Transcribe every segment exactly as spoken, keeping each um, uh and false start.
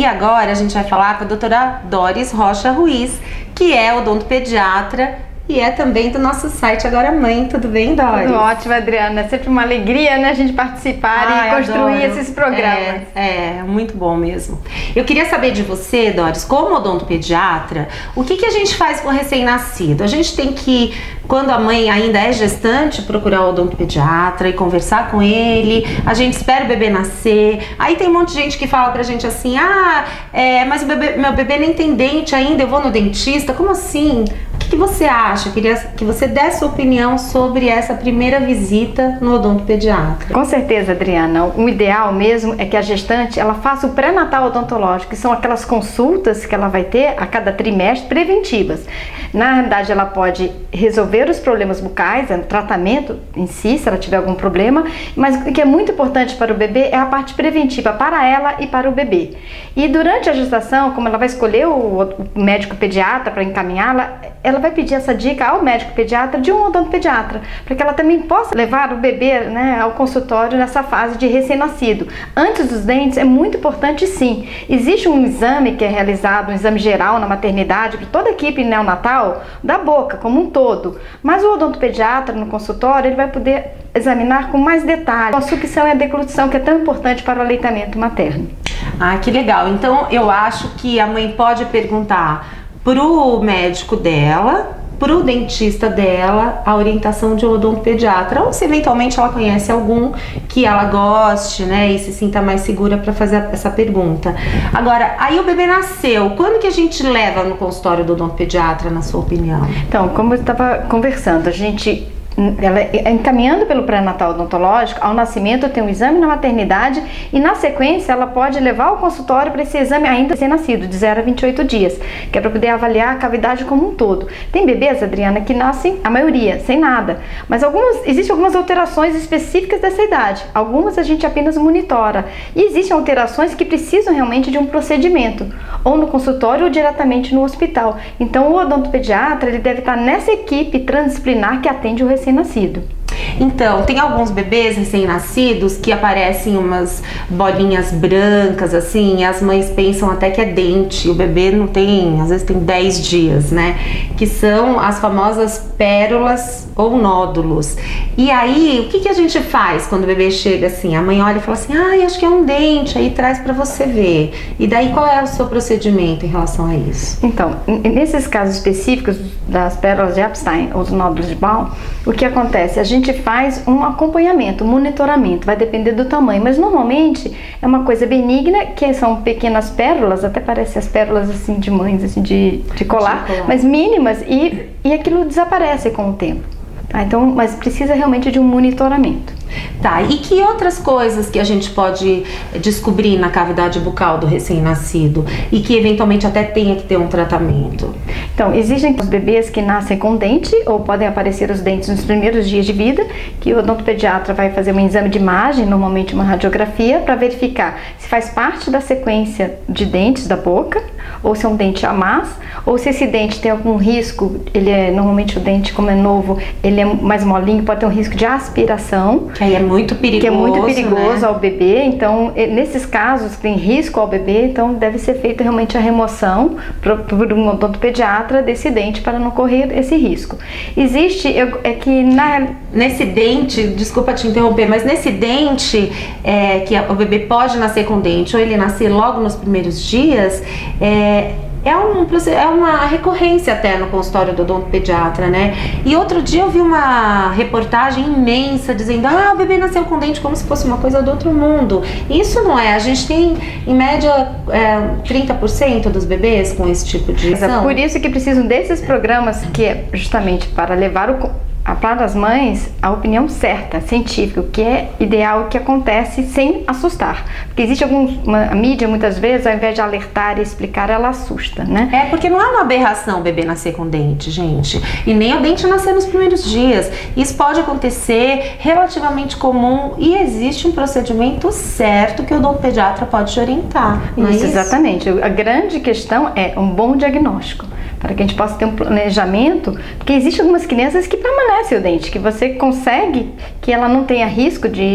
E agora a gente vai falar com a doutora Doris Rocha Ruiz, que é odontopediatra e é também do nosso site Agora Mãe. Tudo bem, Doris? Tudo ótimo, Adriana. É sempre uma alegria, né, a gente participar Ai, e construir adoro. esses programas. É, é, muito bom mesmo. Eu queria saber de você, Doris, como odontopediatra, o que, que a gente faz com o recém-nascido? A gente tem que, quando a mãe ainda é gestante, procurar o odontopediatra e conversar com ele. A gente espera o bebê nascer. Aí tem um monte de gente que fala pra gente assim, ah, é, mas o bebê, meu bebê nem tem dente ainda, eu vou no dentista. Como assim? O que, que você acha? Eu queria que você desse sua opinião sobre essa primeira visita no odontopediatra. Com certeza, Adriana. O ideal mesmo é que a gestante ela faça o pré-natal odontológico, que são aquelas consultas que ela vai ter a cada trimestre preventivas. Na realidade, ela pode resolver os problemas bucais, o tratamento em si, se ela tiver algum problema, mas o que é muito importante para o bebê é a parte preventiva para ela e para o bebê. E durante a gestação, como ela vai escolher o médico pediatra para encaminhá-la, ela vai pedir essa dica ao médico pediatra de um odontopediatra, para que ela também possa levar o bebê, né, ao consultório nessa fase de recém-nascido. Antes dos dentes é muito importante, sim. Existe um exame que é realizado, um exame geral na maternidade, para toda a equipe neonatal, da boca como um todo, mas o odontopediatra no consultório ele vai poder examinar com mais detalhe a sucção e a deglutição, que é tão importante para o aleitamento materno. Ah, que legal. Então eu acho que a mãe pode perguntar pro médico dela, pro dentista dela, a orientação de um odontopediatra, ou se eventualmente ela conhece algum que ela goste, né, e se sinta mais segura para fazer essa pergunta. Agora, aí o bebê nasceu, quando que a gente leva no consultório do odontopediatra, na sua opinião? Então, como eu estava conversando, a gente... Ela, encaminhando pelo pré-natal odontológico, ao nascimento tem um exame na maternidade e na sequência ela pode levar ao consultório para esse exame ainda recém-nascido, de zero a vinte e oito dias, que é para poder avaliar a cavidade como um todo. Tem bebês, Adriana, que nascem, a maioria, sem nada, mas algumas, existem algumas alterações específicas dessa idade, algumas a gente apenas monitora, e existem alterações que precisam realmente de um procedimento, ou no consultório ou diretamente no hospital. Então o odontopediatra ele deve estar nessa equipe transdisciplinar que atende o recém recém-nascido. Então, tem alguns bebês recém-nascidos que aparecem umas bolinhas brancas, assim, e as mães pensam até que é dente, o bebê não tem, às vezes tem dez dias, né? Que são as famosas pérolas ou nódulos. E aí, o que, que a gente faz quando o bebê chega assim? A mãe olha e fala assim, ah, acho que é um dente, aí traz pra você ver. E daí, qual é o seu procedimento em relação a isso? Então, nesses casos específicos das pérolas de Epstein ou dos nódulos de Baum, o que acontece? A gente faz um acompanhamento, um monitoramento, vai depender do tamanho, mas normalmente é uma coisa benigna, que são pequenas pérolas, até parece as pérolas assim de mães, assim de, de colar, de colar. Mas mínimas, e, e aquilo desaparece com o tempo. Tá? Então, mas precisa realmente de um monitoramento. Tá, e que outras coisas que a gente pode descobrir na cavidade bucal do recém-nascido e que eventualmente até tenha que ter um tratamento? Então, existem os bebês que nascem com dente ou podem aparecer os dentes nos primeiros dias de vida, que o odontopediatra vai fazer um exame de imagem, normalmente uma radiografia, para verificar se faz parte da sequência de dentes da boca, ou se é um dente a mais, ou se esse dente tem algum risco, ele é, normalmente o dente, como é novo, ele é mais molinho, pode ter um risco de aspiração. Que aí é muito perigoso, que é muito perigoso, né, ao bebê. Então, nesses casos que tem risco ao bebê, então deve ser feita realmente a remoção por um odontopediatra desse dente para não correr esse risco. Existe, é que na... Nesse dente, desculpa te interromper, mas nesse dente, é, que o bebê pode nascer com dente, ou ele nascer logo nos primeiros dias, é... É, um, é uma recorrência até no consultório do odontopediatra, né? E outro dia eu vi uma reportagem imensa dizendo, ah, o bebê nasceu com dente como se fosse uma coisa do outro mundo. Isso não é, a gente tem em média é, trinta por cento dos bebês com esse tipo de lesão. Por isso que precisam desses programas que é justamente para levar o... para as mães a opinião certa, científica, o que é ideal, o que acontece sem assustar. Porque existe alguns, uma, a mídia muitas vezes, ao invés de alertar e explicar, ela assusta, né? É, porque não é uma aberração o bebê nascer com dente, gente. E nem o dente nascer nos primeiros dias. Isso pode acontecer, relativamente comum, e existe um procedimento certo que o odontopediatra pode te orientar. Isso, é isso? Exatamente. A grande questão é um bom diagnóstico, para que a gente possa ter um planejamento, porque existem algumas crianças que permanecem o dente, que você consegue que ela não tenha risco de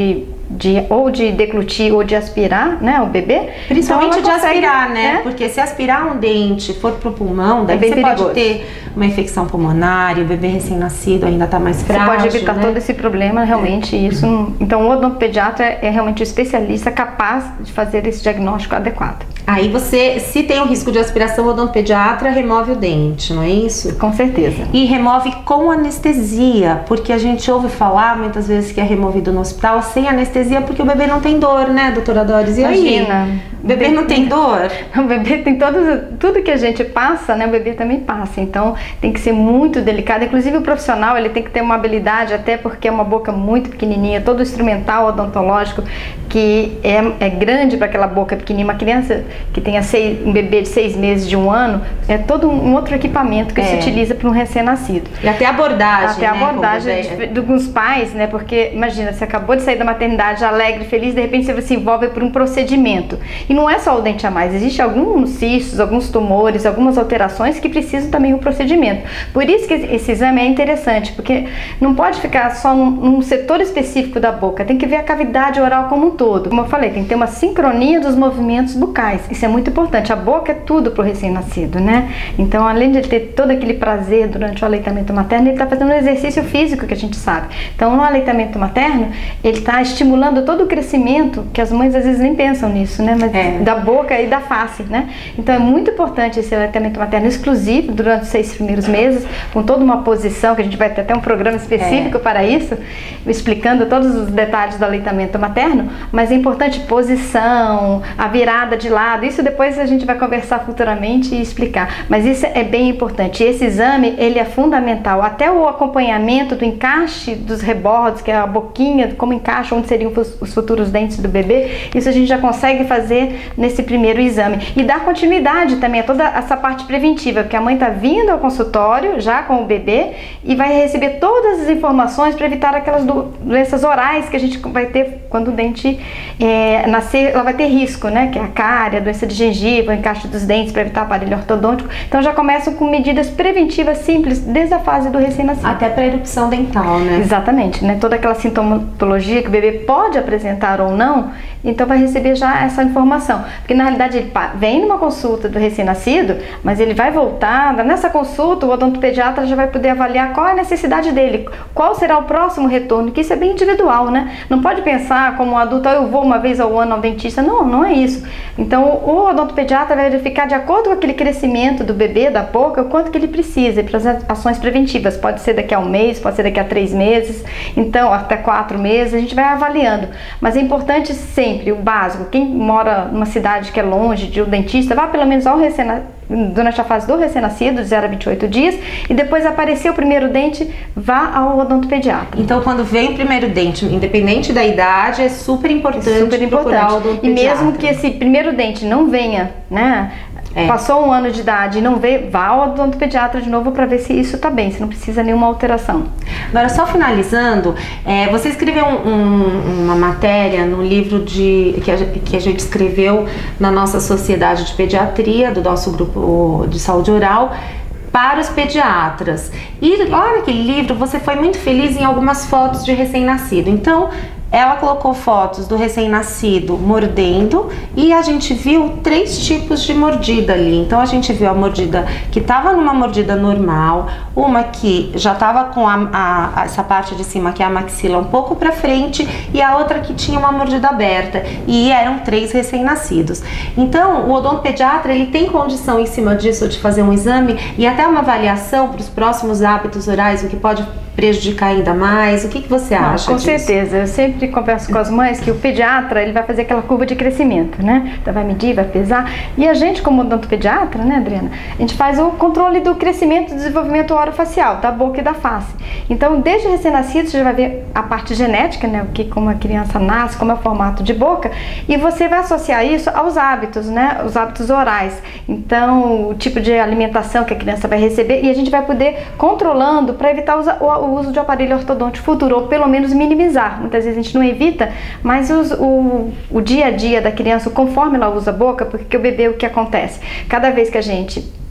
de, ou de deglutir ou de aspirar, né, o bebê. Principalmente então de consegue, aspirar, né? né? Porque se aspirar um dente for pro pulmão, daí é bem você perigoso. pode ter uma infecção pulmonar e o bebê recém-nascido ainda tá mais frágil. Você pode evitar, né, todo esse problema, realmente, isso. Não... Então, o odontopediatra é realmente o especialista capaz de fazer esse diagnóstico adequado. Aí você, se tem o risco de aspiração, o odontopediatra remove o dente, não é isso? Com certeza. E remove com anestesia, porque a gente ouve falar muitas vezes que é removido no hospital sem anestesia, porque o bebê não tem dor, né, doutora Doris? E Imagina. aí? O bebê não tem dor? O bebê tem todo, tudo que a gente passa, né, o bebê também passa, então tem que ser muito delicado. Inclusive o profissional, ele tem que ter uma habilidade, até porque é uma boca muito pequenininha, todo instrumental odontológico que é, é grande para aquela boca pequenininha. Uma criança que tenha seis, um bebê de seis meses, de um ano, é todo um outro equipamento que é. se utiliza para um recém-nascido. E até a abordagem, Até a né, abordagem de, de alguns pais, né, porque imagina, você acabou de sair da maternidade alegre, feliz, de repente você se envolve por um procedimento. E não é só o dente a mais, existem alguns cistos, alguns tumores, algumas alterações que precisam também do procedimento. Por isso que esse exame é interessante, porque não pode ficar só num, num setor específico da boca, tem que ver a cavidade oral como um todo. Como eu falei, tem que ter uma sincronia dos movimentos bucais, isso é muito importante. A boca é tudo para o recém-nascido, né? Então, além de ele ter todo aquele prazer durante o aleitamento materno, ele está fazendo um exercício físico que a gente sabe. Então, no aleitamento materno, ele está estimulando todo o crescimento, que as mães às vezes nem pensam nisso, né? Mas é. da boca e da face, né? Então, é muito importante esse aleitamento materno exclusivo durante os seis primeiros meses, com toda uma posição, que a gente vai ter até um programa específico é. para isso, explicando todos os detalhes do aleitamento materno, mas é importante posição, a virada de lado, isso depois a gente vai conversar futuramente e explicar, mas isso é bem importante. Esse exame, ele é fundamental, até o acompanhamento do encaixe dos rebordos, que é a boquinha, como encaixa, onde seriam os futuros dentes do bebê, isso a gente já consegue fazer nesse primeiro exame. E dar continuidade também a toda essa parte preventiva, porque a mãe está vindo ao consultório já com o bebê e vai receber todas as informações para evitar aquelas do, doenças orais que a gente vai ter quando o dente é, nascer, ela vai ter risco, né? Que é a cárie, a doença de gengiva, o encaixe dos dentes para evitar aparelho ortodôntico. Então já começam com medidas preventivas simples desde a fase do recém-nascido. Até para erupção dental, né? Exatamente, né? Toda aquela sintomatologia que o bebê pode apresentar ou não, então vai receber já essa informação. Porque na realidade ele vem numa consulta do recém-nascido, mas ele vai voltar, nessa consulta o odontopediatra já vai poder avaliar qual é a necessidade dele, qual será o próximo retorno, que isso é bem individual, né? Não pode pensar como um adulto, eu vou uma vez ao ano ao dentista, não, não é isso. Então o odontopediatra vai verificar de acordo com aquele crescimento do bebê, da boca, o quanto que ele precisa para as ações preventivas, pode ser daqui a um mês, pode ser daqui a três meses, então até quatro meses, a gente vai avaliando, mas é importante sempre o básico, quem mora numa cidade que é longe de um dentista, vá pelo menos ao recém-nascido, durante a fase do recém-nascido, de zero a vinte e oito dias, e depois aparecer o primeiro dente, vá ao odontopediatra. Então, quando vem o primeiro dente, independente da idade, é super importante, é super importante. procurar o odontopediatra. E mesmo que esse primeiro dente não venha, né? É. Passou um ano de idade e não vê, vá ao odontopediatra de novo para ver se isso tá bem, se não precisa nenhuma alteração. Agora, só finalizando, é, você escreveu um, um, uma matéria no livro de, que, a, que a gente escreveu na nossa Sociedade de Pediatria, do nosso grupo de saúde oral, para os pediatras. E lá naquele livro você foi muito feliz em algumas fotos de recém-nascido. Então, ela colocou fotos do recém-nascido mordendo e a gente viu três tipos de mordida ali. Então a gente viu a mordida que estava numa mordida normal, uma que já estava com a, a, essa parte de cima, que é a maxila, um pouco para frente, e a outra que tinha uma mordida aberta, e eram três recém-nascidos. Então o odontopediatra, ele tem condição em cima disso de fazer um exame e até uma avaliação para os próximos hábitos orais, o que pode prejudicar ainda mais. O que, que você acha Não, com disso? certeza, eu sempre converso com as mães que o pediatra, ele vai fazer aquela curva de crescimento, né? Então vai medir, vai pesar, e a gente como odontopediatra, né, Adriana, a gente faz o controle do crescimento e desenvolvimento orofacial, da boca e da face. Então desde recém-nascido você já vai ver a parte genética, né, o que como a criança nasce, como é o formato de boca, e você vai associar isso aos hábitos, né, os hábitos orais. Então o tipo de alimentação que a criança vai receber, e a gente vai poder controlando para evitar o o uso de aparelho ortodôntico futuro, ou pelo menos minimizar. Muitas vezes a gente não evita, mas os, o, o dia a dia da criança, conforme ela usa a boca, porque o bebê, o que acontece? Cada vez que a gente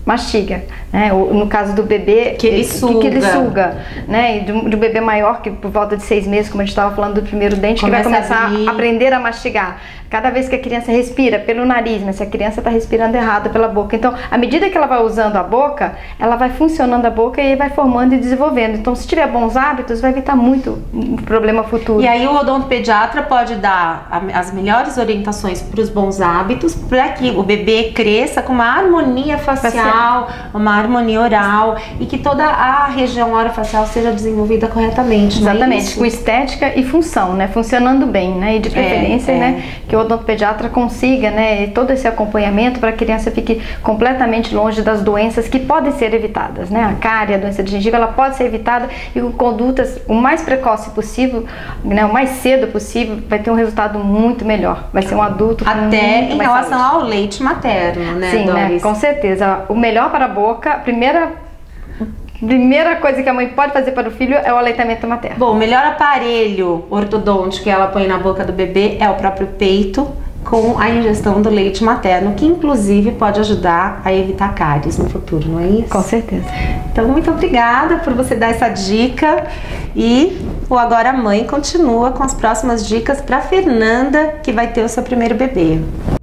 mastiga, né? No caso do bebê, que ele suga, que ele suga, né? E do, do bebê maior, que por volta de seis meses, como a gente estava falando do primeiro dente, Começa que vai começar a, a aprender a mastigar. Cada vez que a criança respira pelo nariz, mas se a criança está respirando errado pela boca. Então, à medida que ela vai usando a boca, ela vai funcionando a boca e vai formando e desenvolvendo. Então, se tiver bons hábitos, vai evitar muito problema futuro. E aí o odontopediatra pode dar as melhores orientações para os bons hábitos, para que o bebê cresça com uma harmonia facial, uma harmonia oral e que toda a região orofacial seja desenvolvida corretamente. Exatamente, com estética e função, né? Funcionando bem, né? E de preferência, é, é. né? Que o odontopediatra consiga, né? Todo esse acompanhamento para a criança fique completamente longe das doenças que podem ser evitadas, né? A cárie, a doença de gengiva, ela pode ser evitada e com condutas o mais precoce possível, né? O mais cedo possível, vai ter um resultado muito melhor. Vai ser um adulto com até muito em mais relação saúde. ao leite materno, né, Sim, Doris? né? Com certeza. O melhor para a boca, a primeira primeira coisa que a mãe pode fazer para o filho é o aleitamento materno. Bom, o melhor aparelho ortodôntico que ela põe na boca do bebê é o próprio peito, com a ingestão do leite materno, que inclusive pode ajudar a evitar cáries no futuro, não é isso? Com certeza. Então, muito obrigada por você dar essa dica, e o Agora Mãe continua com as próximas dicas para Fernanda, que vai ter o seu primeiro bebê.